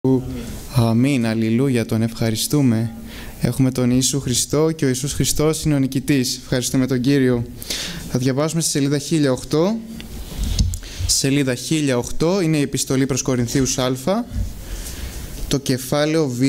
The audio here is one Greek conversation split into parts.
Αμήν, αλληλούια, τον ευχαριστούμε. Έχουμε τον Ιησού Χριστό και ο Ιησούς Χριστός είναι ο νικητής. Ευχαριστούμε τον Κύριο. Θα διαβάσουμε στη σελίδα 1008. Σελίδα 1008 είναι η επιστολή προς Κορινθίους Α, το κεφάλαιο Β,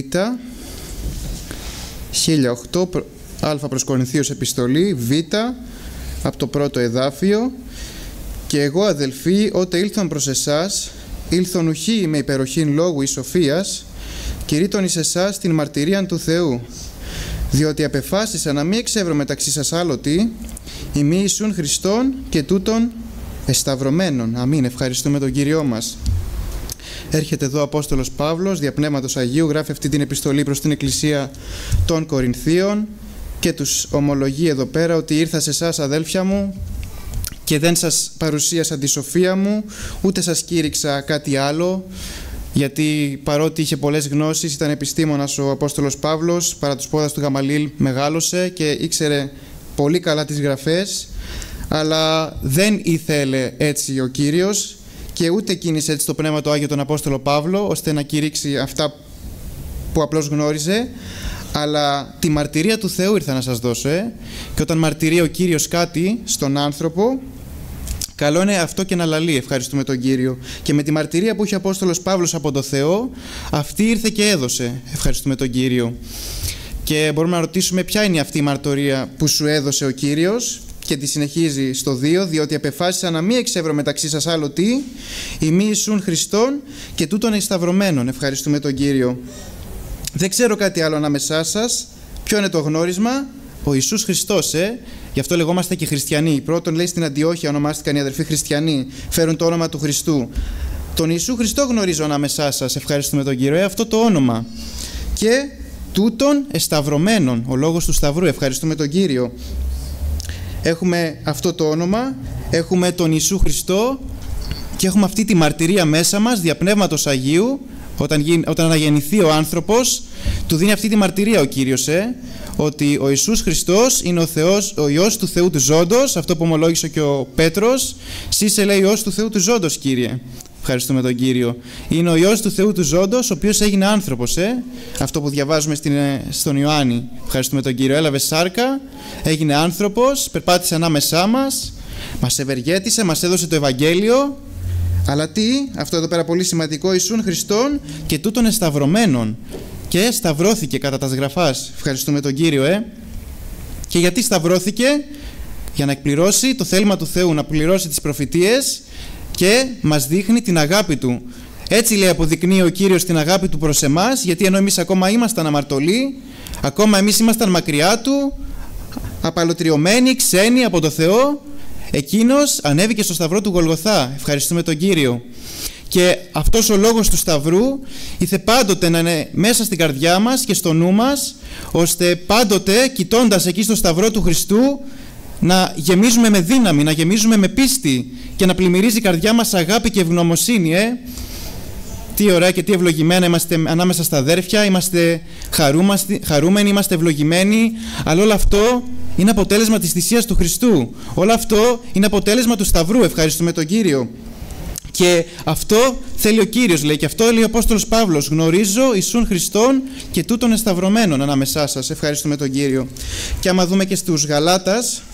1008 Α προς Κορινθίους επιστολή, Β, από το πρώτο εδάφιο. Και εγώ, αδελφοί, ότε ήλθον προς εσάς, ήλθον ουχή με υπεροχήν λόγου εις σοφίας, κηρύττων εις εσάς την μαρτυρίαν του Θεού, διότι απεφάσισα να μην εξεύρω μεταξύ σας άλλο τι, ημί Ιησούν Χριστόν και τούτον εσταυρωμένων. Αμήν. Ευχαριστούμε τον Κύριό μας. Έρχεται εδώ ο Απόστολος Παύλος, δια Πνεύματος Αγίου, γράφει αυτή την επιστολή προς την Εκκλησία των Κορινθίων και τους ομολογεί εδώ πέρα ότι ήρθα σε εσάς, αδέλφια μου, και δεν σας παρουσίασα τη σοφία μου, ούτε σας κήρυξα κάτι άλλο, γιατί παρότι είχε πολλές γνώσεις, ήταν επιστήμονας ο Απόστολος Παύλος, παρά τους πόδας του Γαμαλήλ μεγάλωσε και ήξερε πολύ καλά τις γραφές, αλλά δεν ήθελε έτσι ο Κύριος και ούτε κίνησε έτσι το Πνεύμα το Άγιο τον Απόστολο Παύλο, ώστε να κηρύξει αυτά που απλώς γνώριζε, αλλά τη μαρτυρία του Θεού ήρθα να σας δώσω. Και όταν μαρτυρεί ο Κύριος κάτι στον άνθρωπο, καλό είναι αυτό και να λαλεί. Ευχαριστούμε τον Κύριο. Και με τη μαρτυρία που είχε ο Απόστολος Παύλος από τον Θεό, αυτή ήρθε και έδωσε. Ευχαριστούμε τον Κύριο. Και μπορούμε να ρωτήσουμε ποια είναι αυτή η μαρτυρία που σου έδωσε ο Κύριος, και τη συνεχίζει στο 2, διότι απεφάσισα να μην εξεύρω μεταξύ σας άλλο τι, ημί Ιησούν Χριστόν και τούτον εσταυρωμένων. Ευχαριστούμε τον Κύριο. Δεν ξέρω κάτι άλλο ανάμεσά σας. Ποιο είναι το γνώρισμα? Ο Ιησούς Χριστός, Γι' αυτό λεγόμαστε και χριστιανοί. Πρώτον, λέει, στην Αντιόχεια ονομάστηκαν οι αδερφοί χριστιανοί. Φέρουν το όνομα του Χριστού. Τον Ιησού Χριστό γνωρίζω ανάμεσά σας. Ευχαριστούμε τον Κύριο. Αυτό το όνομα. Και τούτον εσταυρωμένων. Ο λόγος του Σταυρού. Ευχαριστούμε τον Κύριο. Έχουμε αυτό το όνομα. Έχουμε τον Ιησού Χριστό. Και έχουμε αυτή τη μαρτυρία μέσα μας, δια Πνεύματος Αγίου. Όταν αναγεννηθεί ο άνθρωπος, του δίνει αυτή τη μαρτυρία ο Κύριος, ότι ο Ιησούς Χριστός είναι ο Θεός, ο Υιός του Θεού του Ζώντος, αυτό που ομολόγησε και ο Πέτρος. «Σύσε, λέει, Υιός του Θεού του Ζώντος, Κύριε». Ευχαριστούμε τον Κύριο. Είναι ο Υιός του Θεού του Ζώντος, ο οποίος έγινε άνθρωπος, αυτό που διαβάζουμε στον Ιωάννη. Ευχαριστούμε τον Κύριο. Έλαβε σάρκα, έγινε άνθρωπος, περπάτησε ανάμεσά μας, μας ευεργέτησε, μας έδωσε το Ευαγγέλιο. Αλλά τι, αυτό εδώ πέρα πολύ σημαντικό, Ιησούν Χριστόν και τούτον εσταυρωμένων. Και σταυρώθηκε κατά τας γραφάς. Ευχαριστούμε τον Κύριο, Και γιατί σταυρώθηκε? Για να εκπληρώσει το θέλημα του Θεού, να πληρώσει τις προφητείες και μας δείχνει την αγάπη Του. Έτσι, λέει, αποδεικνύει ο Κύριος την αγάπη Του προς εμάς, γιατί ενώ εμείς ακόμα ήμασταν αμαρτωλοί, ακόμα εμείς ήμασταν μακριά Του, απαλωτριωμένοι, ξένοι από το Θεό, Εκείνος ανέβηκε στο σταυρό του Γολγοθά. Ευχαριστούμε τον Κύριο. Και αυτός ο λόγος του σταυρού ήρθε πάντοτε να είναι μέσα στην καρδιά μας και στο νου μας, ώστε πάντοτε, κοιτώντας εκεί στο σταυρό του Χριστού, να γεμίζουμε με δύναμη, να γεμίζουμε με πίστη και να πλημμυρίζει η καρδιά μας αγάπη και ευγνωμοσύνη. Τι ωραία και τι ευλογημένα είμαστε ανάμεσα στα αδέρφια, είμαστε χαρούμενοι, είμαστε ευλογημένοι, αλλά όλο αυτό είναι αποτέλεσμα της θυσίας του Χριστού. Όλο αυτό είναι αποτέλεσμα του Σταυρού. Ευχαριστούμε τον Κύριο. Και αυτό θέλει ο Κύριος, λέει, και αυτό λέει ο Απόστολος Παύλος. Γνωρίζω Ιησούν Χριστόν και τούτον εσταυρωμένων ανάμεσά σας. Ευχαριστούμε τον Κύριο. Και άμα δούμε και στους Γαλάτας,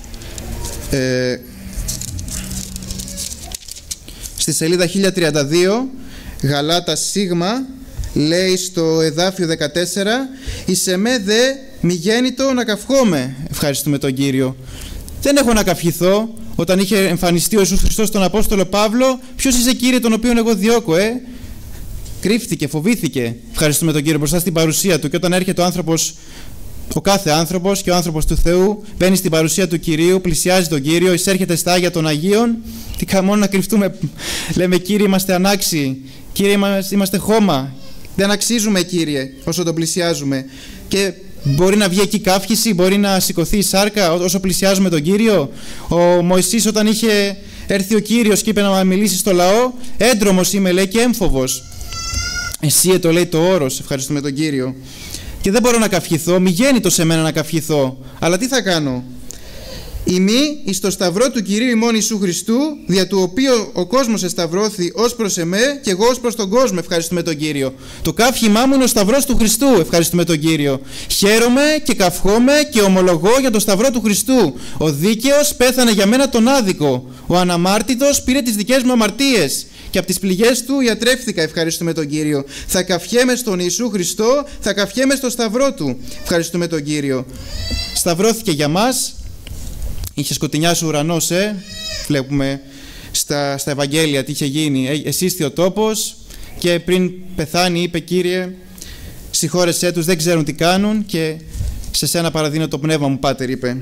στη σελίδα 1032, Γαλάτας Σίγμα, λέει στο εδάφιο 14, «Εις εμέ δε μη γέννητο να καυχόμαι». Ευχαριστούμε τον Κύριο. Δεν έχω να καυχηθώ. Όταν είχε εμφανιστεί ο Ιησούς Χριστός στον Απόστολο Παύλο, «Ποιος είσαι, Κύριε, τον οποίον εγώ διώκω?» Κρύφτηκε, φοβήθηκε. Ευχαριστούμε τον Κύριο μπροστά στην παρουσία Του. Και όταν έρχεται ο άνθρωπος, ο κάθε άνθρωπος και ο άνθρωπος του Θεού, μπαίνει στην παρουσία του Κυρίου, πλησιάζει τον Κύριο, εισέρχεται στα Άγια των Αγίων. Τι κάνουμε, μόνο να κρυφτούμε? Λέμε, «Κύριε, είμαστε ανάξιοι. Κύριε, είμαστε χώμα. Δεν αξίζουμε, Κύριε», όσο τον πλησιάζουμε. Και μπορεί να βγει εκεί καύχηση, μπορεί να σηκωθεί η σάρκα όσο πλησιάζουμε τον Κύριο. Ο Μωυσής, όταν είχε έρθει ο Κύριος και είπε να μιλήσει στο λαό, «Έντρομος είμαι», λέει, «και έμφοβος». «Εσύ», το λέει το όρος. Ευχαριστούμε τον Κύριο. Και δεν μπορώ να καυχηθώ, μη γέννητο σε μένα να καυχηθώ. Αλλά τι θα κάνω? ημί εις το σταυρό του Κυρίου ημών Ιησού Χριστού, δια του οποίου ο κόσμος εσταυρώθη ως προς εμέ και εγώ ως προς τον κόσμο. Ευχαριστούμε τον Κύριο. Το καύχημά μου είναι ο σταυρός του Χριστού. Ευχαριστούμε τον Κύριο. Χαίρομαι και καυχόμαι και ομολογώ για το σταυρό του Χριστού. Ο δίκαιος πέθανε για μένα τον άδικο. Ο αναμάρτητος πήρε τις δικές μου αμαρτίες. Και από τις πληγές του ιατρεύθηκα. Ευχαριστούμε τον Κύριο. Θα καυχέμαι στον Ιησού Χριστό, θα καυχέμαι στο σταυρό του. Ευχαριστούμε τον Κύριο. Σταυρώθηκε για μας. Είχε σκοτεινιάσει ο ουρανός, βλέπουμε στα Ευαγγέλια τι είχε γίνει. Εσύστη ο τόπος και πριν πεθάνει είπε: Κύριε, συγχώρεσέ τους, δεν ξέρουν τι κάνουν και σε σένα παραδίνω το πνεύμα μου, Πάτερ, είπε.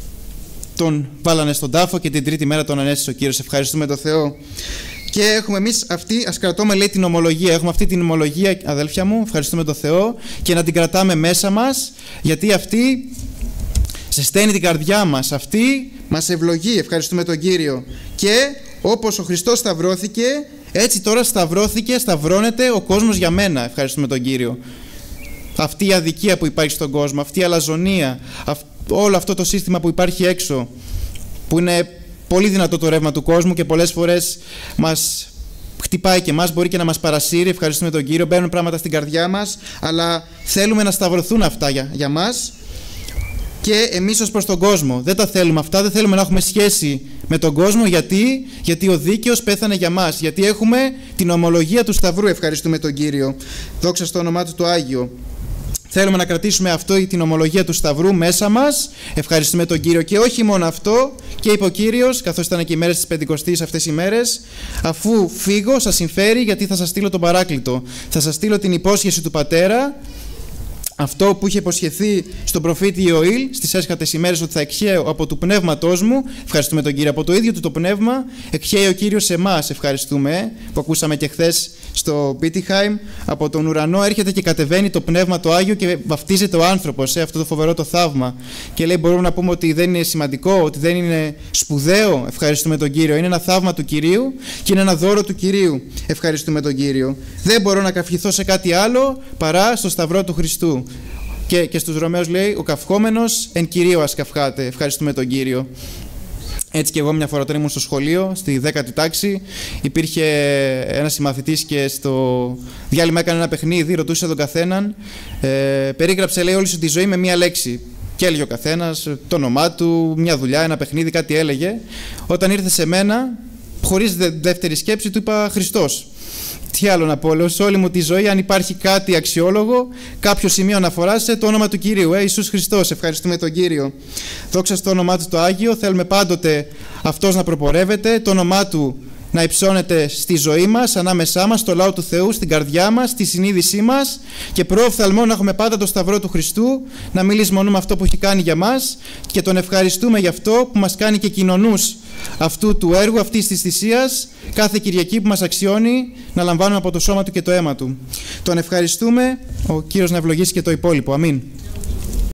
Τον βάλανε στον τάφο και την τρίτη μέρα τον ανέστησε ο Κύριος. Ευχαριστούμε τον Θεό. Και έχουμε εμείς αυτή, ας κρατούμε, λέει, την ομολογία. Έχουμε αυτή την ομολογία, αδέλφια μου, ευχαριστούμε τον Θεό, και να την κρατάμε μέσα μας, γιατί αυτή ζεσταίνει την καρδιά μας, αυτή μας ευλογεί. Ευχαριστούμε τον Κύριο. Και όπως ο Χριστός σταυρώθηκε, έτσι τώρα σταυρώνεται ο κόσμος για μένα. Ευχαριστούμε τον Κύριο. Αυτή η αδικία που υπάρχει στον κόσμο, αυτή η αλαζονία, όλο αυτό το σύστημα που υπάρχει έξω, που είναι πολύ δυνατό το ρεύμα του κόσμου και πολλές φορές μας χτυπάει και εμάς, μπορεί και να μας παρασύρει. Ευχαριστούμε τον Κύριο. Μπαίνουν πράγματα στην καρδιά μας, αλλά θέλουμε να σταυρωθούν αυτά για μας και εμείς ως προς τον κόσμο. Δεν τα θέλουμε αυτά, δεν θέλουμε να έχουμε σχέση με τον κόσμο. Γιατί ο δίκαιος πέθανε για μας, γιατί έχουμε την ομολογία του Σταυρού. Ευχαριστούμε τον Κύριο. Δόξα στο όνομά του το Άγιο. Θέλουμε να κρατήσουμε αυτό, την ομολογία του Σταυρού μέσα μας. Ευχαριστούμε τον Κύριο. Και όχι μόνο αυτό, και είπε ο Κύριος, καθώς ήταν και οι μέρες της Πεντηκοστής αυτές οι μέρες: αφού φύγω, σας συμφέρει, γιατί θα σας στείλω τον Παράκλητο. Θα σας στείλω την υπόσχεση του Πατέρα, αυτό που είχε υποσχεθεί στον προφήτη Ιωήλ στις έσχατες ημέρες, ότι θα εκχαίω από του πνεύματός μου. Ευχαριστούμε τον Κύριο. Από το ίδιο του το πνεύμα εκχαίει ο Κύριος σε εμάς. Ευχαριστούμε, που ακούσαμε και χθες στο Μπίτιχάιμ. Από τον ουρανό έρχεται και κατεβαίνει το πνεύμα το Άγιο και βαφτίζεται ο άνθρωπος. Αυτό το φοβερό το θαύμα. Και λέει: μπορούμε να πούμε ότι δεν είναι σημαντικό, ότι δεν είναι σπουδαίο. Ευχαριστούμε τον Κύριο. Είναι ένα θαύμα του Κυρίου και είναι ένα δώρο του Κυρίου. Ευχαριστούμε τον Κύριο. Δεν μπορώ να καυχηθώ σε κάτι άλλο παρά στο σταυρό του Χριστού. Και στους Ρωμαίους λέει: ο καυχόμενος εν Κυρίω ας καυχάτε. Ευχαριστούμε τον Κύριο. Έτσι και εγώ μια φορά, όταν ήμουν στο σχολείο, στη 10η τάξη, υπήρχε ένας συμμαθητής και στο διάλειμμα έκανε ένα παιχνίδι, ρωτούσε τον καθέναν, περίγραψε, λέει, όλη σου τη ζωή με μία λέξη. Και έλεγε ο καθένας το όνομά του, μια δουλειά, ένα παιχνίδι, κάτι έλεγε. Όταν ήρθε σε μένα, χωρίς δεύτερη σκέψη, του είπα Χριστός. Τι άλλο να πω, λέω, σε όλη μου τη ζωή, αν υπάρχει κάτι αξιόλογο, κάποιο σημείο αναφοράς, το όνομα του Κυρίου, Ιησούς Χριστός. Ευχαριστούμε τον Κύριο. Δόξα στο όνομά του το Άγιο. Θέλουμε πάντοτε αυτός να προπορεύεται, το όνομά του να υψώνεται στη ζωή μας, ανάμεσά μας, στο λαό του Θεού, στην καρδιά μας, στη συνείδησή μας, και προοφθαλμό να έχουμε πάντα το σταυρό του Χριστού, να μην λησμονούμε αυτό που έχει κάνει για μας και τον ευχαριστούμε γι' αυτό που μας κάνει και κοινωνούς αυτού του έργου, αυτής της θυσίας, κάθε Κυριακή που μας αξιώνει να λαμβάνουμε από το σώμα του και το αίμα του. Τον ευχαριστούμε. Ο Κύριος να ευλογήσει και το υπόλοιπο. Αμήν.